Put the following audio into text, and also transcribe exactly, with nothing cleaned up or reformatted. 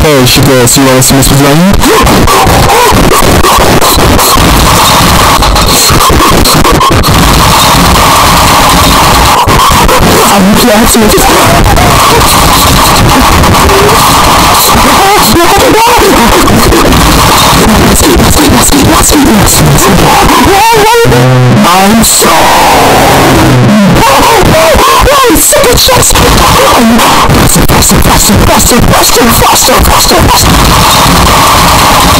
Hey, sugar, so you wanna see Mister Young? I'm glad to meet you. I'm strong. Super chest. Faster, faster, faster, faster, faster, faster, faster, faster.